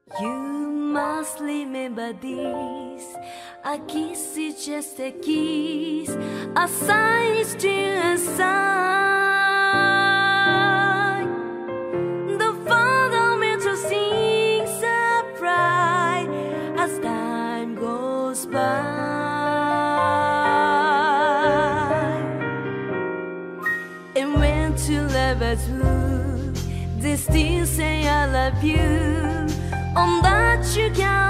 You must remember this. A kiss is just a kiss. A sigh is still a sigh. The fundamental things are bright as time goes by. And when two lovers woo, they still say I love you. On that you can